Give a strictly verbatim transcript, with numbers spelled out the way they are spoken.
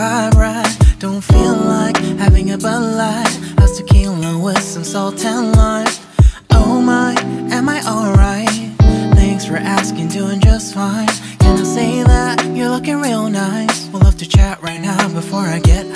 vibe right. Don't feel like having a Bud Light. How's tequila with some salt and lime? Oh my, am I alright? Thanks for asking, doing just fine. Can I say that you're looking real nice? We'll love to chat right now before I get